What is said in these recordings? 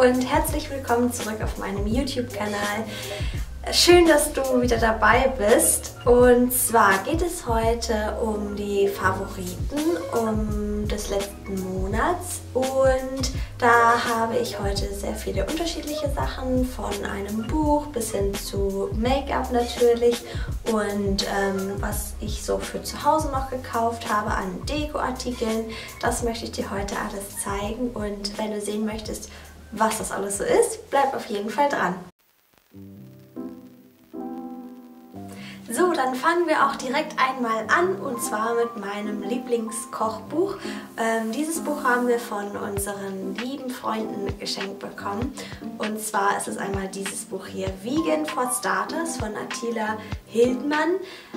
und herzlich willkommen zurück auf meinem YouTube-Kanal. Schön, dass du wieder dabei bist. Und zwar geht es heute um die Favoriten des letzten Monats. Und da habe ich heute sehr viele unterschiedliche Sachen, von einem Buch bis hin zu Make-up natürlich. Und was ich so für zu Hause noch gekauft habe an Dekoartikeln, das möchte ich dir heute alles zeigen. Und wenn du sehen möchtest, was das alles so ist, bleib auf jeden Fall dran. So, dann fangen wir auch direkt einmal an, und zwar mit meinem Lieblingskochbuch. Dieses Buch haben wir von unseren lieben Freunden geschenkt bekommen. Und zwar ist es einmal dieses Buch hier, Vegan for Starters von Attila Hildmann.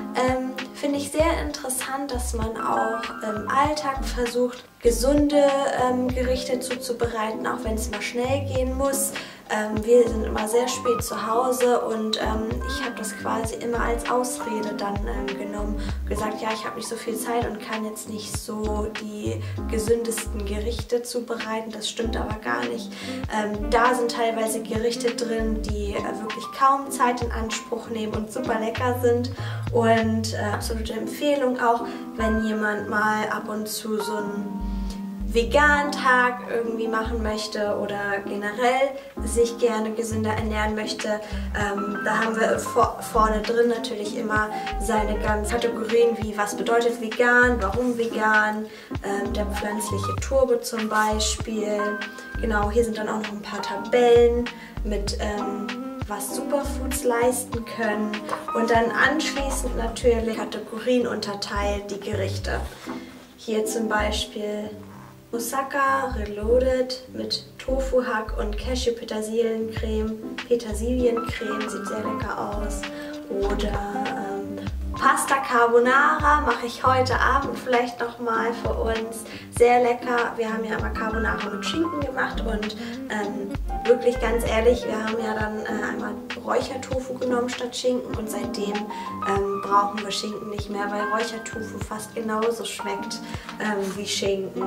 Finde ich sehr interessant, dass man auch im Alltag versucht, gesunde Gerichte zuzubereiten, auch wenn es mal schnell gehen muss. Wir sind immer sehr spät zu Hause und ich habe das quasi immer als Ausrede dann genommen. Gesagt, ja, ich habe nicht so viel Zeit und kann jetzt nicht so die gesündesten Gerichte zubereiten. Das stimmt aber gar nicht. Da sind teilweise Gerichte drin, die wirklich kaum Zeit in Anspruch nehmen und super lecker sind. Und absolute Empfehlung auch, wenn jemand mal ab und zu so einen veganen Tag irgendwie machen möchte oder generell sich gerne gesünder ernähren möchte. Da haben wir vorne drin natürlich immer seine ganzen Kategorien, wie was bedeutet vegan, warum vegan, der pflanzliche Turbo zum Beispiel. Genau, hier sind dann auch noch ein paar Tabellen mit was Superfoods leisten können, und dann anschließend natürlich Kategorien unterteilt, die Gerichte. Hier zum Beispiel Moussaka Reloaded mit Tofu-Hack und Cashew-Petersiliencreme. Petersiliencreme sieht sehr lecker aus. Oder Pasta Carbonara mache ich heute Abend vielleicht nochmal für uns. Sehr lecker. Wir haben ja immer Carbonara mit Schinken gemacht und wirklich ganz ehrlich, wir haben ja dann einmal Räuchertofu genommen statt Schinken, und seitdem brauchen wir Schinken nicht mehr, weil Räuchertofu fast genauso schmeckt wie Schinken.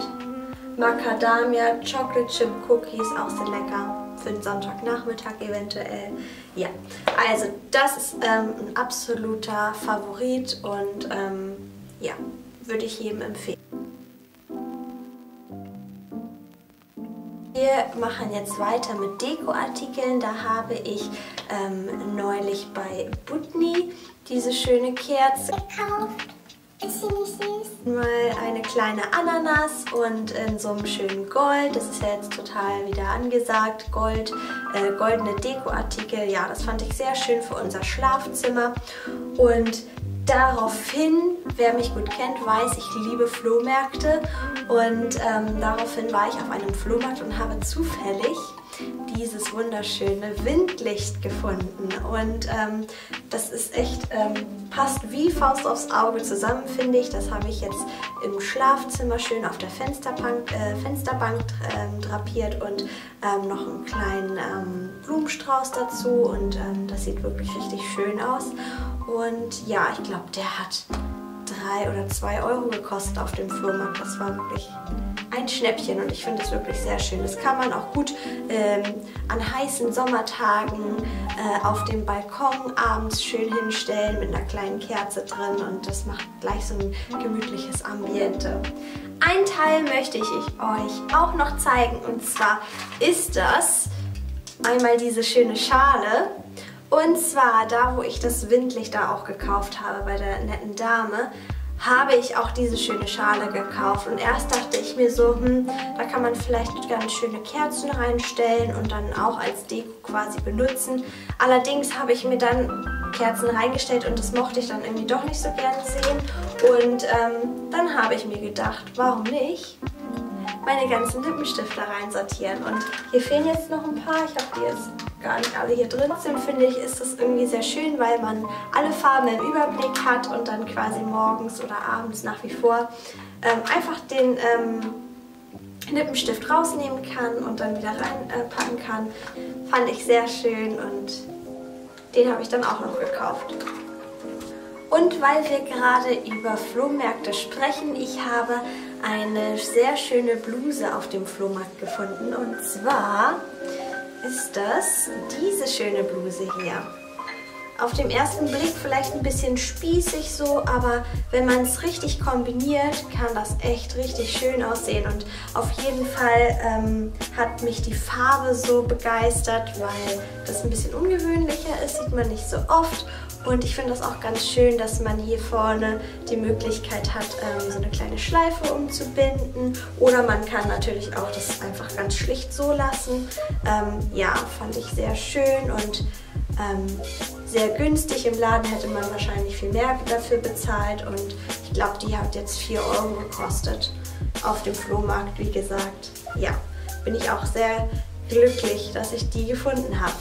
Macadamia Chocolate Chip Cookies, auch sehr lecker. Für den Sonntagnachmittag eventuell. Ja, also das ist ein absoluter Favorit und ja, würde ich jedem empfehlen. Wir machen jetzt weiter mit Dekoartikeln. Da habe ich neulich bei Butni diese schöne Kerze gekauft. Ist sie nicht süß? Mal eine kleine Ananas und in so einem schönen Gold. Das ist ja jetzt total wieder angesagt. Goldene Dekoartikel. Ja, das fand ich sehr schön für unser Schlafzimmer. Und daraufhin, wer mich gut kennt, weiß, ich liebe Flohmärkte. Und daraufhin war ich auf einem Flohmarkt und habe zufällig dieses wunderschöne Windlicht gefunden, und das ist echt, passt wie Faust aufs Auge zusammen, finde ich. Das habe ich jetzt im Schlafzimmer schön auf der Fensterbank drapiert und noch einen kleinen Blumenstrauß dazu, und das sieht wirklich richtig schön aus. Und ja, ich glaube, der hat 3 oder 2 Euro gekostet auf dem Flohmarkt. Das war wirklich ein Schnäppchen, und ich finde es wirklich sehr schön. Das kann man auch gut an heißen Sommertagen auf dem Balkon abends schön hinstellen mit einer kleinen Kerze drin, und das macht gleich so ein gemütliches Ambiente. Ein Teil möchte ich euch auch noch zeigen, und zwar ist das einmal diese schöne Schale. Und zwar da, wo ich das Windlicht da auch gekauft habe bei der netten Dame, habe ich auch diese schöne Schale gekauft. Und erst dachte ich mir so, da kann man vielleicht ganz schöne Kerzen reinstellen und dann auch als Deko quasi benutzen. Allerdings habe ich mir dann Kerzen reingestellt und das mochte ich dann irgendwie doch nicht so gerne sehen. Und dann habe ich mir gedacht, warum nicht meine ganzen Lippenstifte reinsortieren. Und hier fehlen jetzt noch ein paar. Ich habe die jetzt gar nicht alle hier drin. Trotzdem finde ich, ist das irgendwie sehr schön, weil man alle Farben im Überblick hat und dann quasi morgens oder abends nach wie vor einfach den Lippenstift rausnehmen kann und dann wieder reinpacken kann. Fand ich sehr schön, und den habe ich dann auch noch gekauft. Und weil wir gerade über Flohmärkte sprechen, ich habe eine sehr schöne Bluse auf dem Flohmarkt gefunden, und zwar ist das diese schöne Bluse hier. Auf dem ersten Blick vielleicht ein bisschen spießig so, aber wenn man es richtig kombiniert, kann das echt richtig schön aussehen. Und auf jeden Fall hat mich die Farbe so begeistert, weil das ein bisschen ungewöhnlicher ist, sieht man nicht so oft. Und ich finde das auch ganz schön, dass man hier vorne die Möglichkeit hat, so eine kleine Schleife umzubinden. Oder man kann natürlich auch das einfach ganz schlicht so lassen. Ja, fand ich sehr schön und sehr günstig. Im Laden hätte man wahrscheinlich viel mehr dafür bezahlt. Und ich glaube, die hat jetzt 4 € gekostet auf dem Flohmarkt, wie gesagt. Ja, bin ich auch sehr glücklich, dass ich die gefunden habe.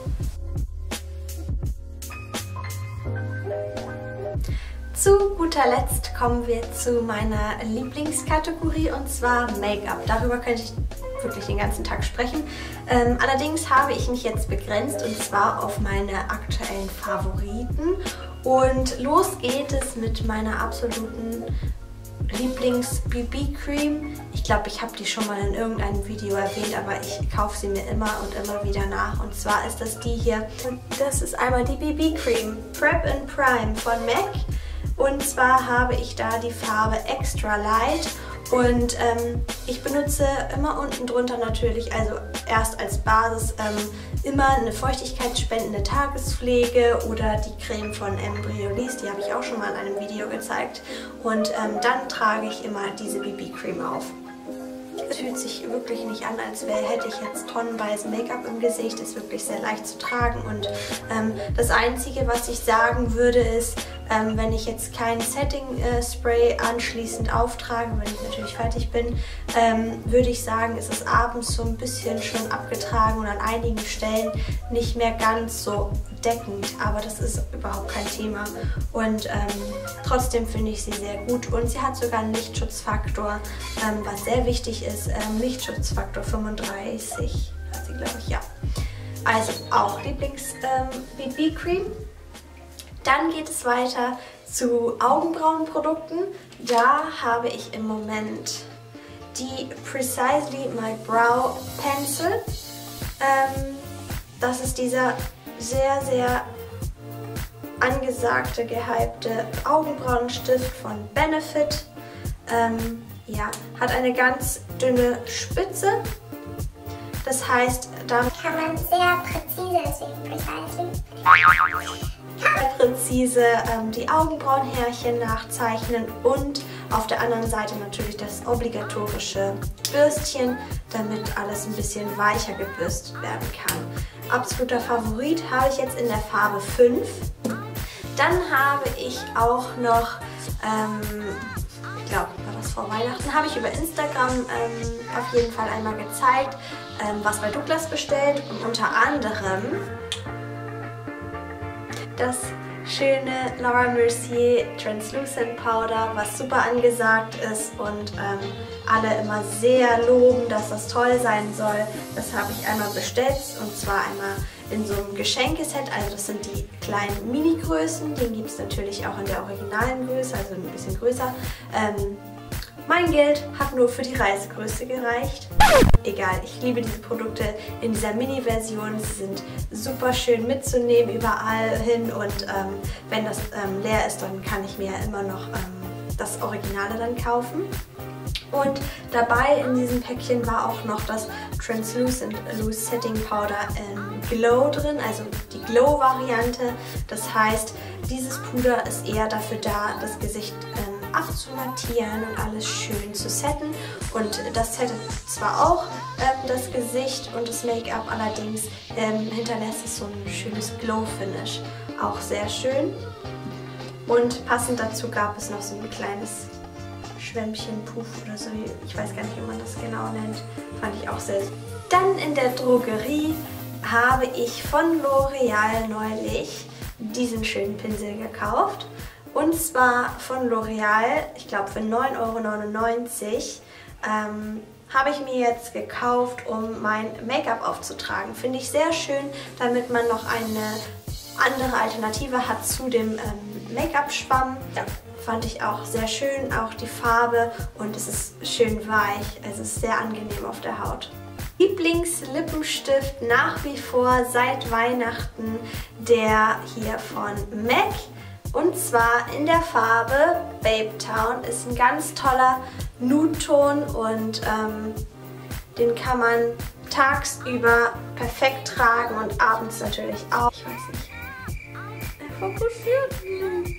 Zu guter Letzt kommen wir zu meiner Lieblingskategorie und zwar Make-up. Darüber könnte ich wirklich den ganzen Tag sprechen. Allerdings habe ich mich jetzt begrenzt und zwar auf meine aktuellen Favoriten. Und los geht es mit meiner absoluten Lieblings-BB-Cream. Ich glaube, ich habe die schon mal in irgendeinem Video erwähnt, aber ich kaufe sie mir immer und immer wieder nach. Und zwar ist das die hier. Und das ist einmal die BB-Cream Prep and Prime von MAC. Und zwar habe ich da die Farbe Extra Light und ich benutze immer unten drunter natürlich, also erst als Basis, immer eine feuchtigkeitsspendende Tagespflege oder die Creme von Embryolisse, die habe ich auch schon mal in einem Video gezeigt. Und dann trage ich immer diese BB-Cream auf. Es fühlt sich wirklich nicht an, als hätte ich jetzt tonnenweise Make-up im Gesicht. Ist wirklich sehr leicht zu tragen und das Einzige, was ich sagen würde, ist, wenn ich jetzt kein Setting-Spray anschließend auftrage, wenn ich natürlich fertig bin, würde ich sagen, ist es abends so ein bisschen schon abgetragen und an einigen Stellen nicht mehr ganz so deckend, aber das ist überhaupt kein Thema und trotzdem finde ich sie sehr gut und sie hat sogar einen Lichtschutzfaktor, was sehr wichtig ist, Lichtschutzfaktor 35 hat sie, glaube ich, ja. Also auch Lieblings-BB-Cream. Dann geht es weiter zu Augenbrauenprodukten. Da habe ich im Moment die Precisely My Brow Pencil. Das ist dieser sehr, sehr angesagte, gehypte Augenbrauenstift von Benefit. Ja, hat eine ganz dünne Spitze. Das heißt, damit kann man sehr präzise die Augenbrauenhärchen nachzeichnen und auf der anderen Seite natürlich das obligatorische Bürstchen, damit alles ein bisschen weicher gebürstet werden kann. Absoluter Favorit habe ich jetzt in der Farbe 5. Dann habe ich auch noch, ich glaube, war das vor Weihnachten, habe ich über Instagram auf jeden Fall einmal gezeigt, was bei Douglas bestellt und unter anderem das schöne Laura Mercier Translucent Powder, was super angesagt ist und alle immer sehr loben, dass das toll sein soll. Das habe ich einmal bestellt und zwar einmal in so einem Geschenkeset, also das sind die kleinen Mini-Größen, den gibt es natürlich auch in der originalen Größe, also ein bisschen größer. Mein Geld hat nur für die Reisegröße gereicht. Egal, ich liebe diese Produkte in dieser Mini-Version. Sie sind super schön mitzunehmen überall hin und wenn das leer ist, dann kann ich mir immer noch das Originale dann kaufen. Und dabei in diesem Päckchen war auch noch das Translucent Loose Setting Powder in Glow drin, also die Glow-Variante. Das heißt, dieses Puder ist eher dafür da, das Gesicht abzumattieren und alles schön zu setten. Und das settet zwar auch das Gesicht und das Make-up, allerdings hinterlässt es so ein schönes Glow-Finish. Auch sehr schön. Und passend dazu gab es noch so ein kleines Schwämmchen, Puff oder so. Ich weiß gar nicht, wie man das genau nennt. Fand ich auch sehr süß. Dann in der Drogerie habe ich von L'Oreal neulich diesen schönen Pinsel gekauft. Und zwar von L'Oreal, ich glaube für 9,99 € habe ich mir jetzt gekauft, um mein Make-up aufzutragen. Finde ich sehr schön, damit man noch eine andere Alternative hat zu dem Make-up-Schwamm. Ja, fand ich auch sehr schön, auch die Farbe und es ist schön weich, es ist sehr angenehm auf der Haut. Lieblingslippenstift nach wie vor seit Weihnachten, der hier von MAC. Und zwar in der Farbe Babe Town. Ist ein ganz toller Nude-Ton und den kann man tagsüber perfekt tragen und abends natürlich auch. Ich weiß nicht. Er fokussiert nicht.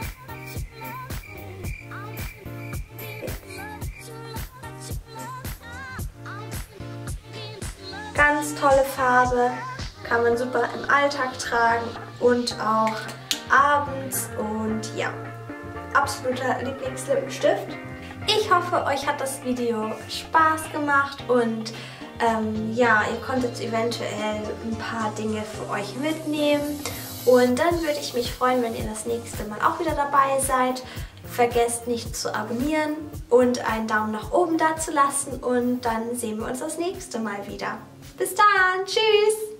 Ganz tolle Farbe, kann man super im Alltag tragen und auch abends und ja, absoluter Lieblingslippenstift. Ich hoffe, euch hat das Video Spaß gemacht und ja, ihr konntet eventuell ein paar Dinge für euch mitnehmen und dann würde ich mich freuen, wenn ihr das nächste Mal auch wieder dabei seid. Vergesst nicht zu abonnieren und einen Daumen nach oben da zu lassen und dann sehen wir uns das nächste Mal wieder. Bis dann, tschüss!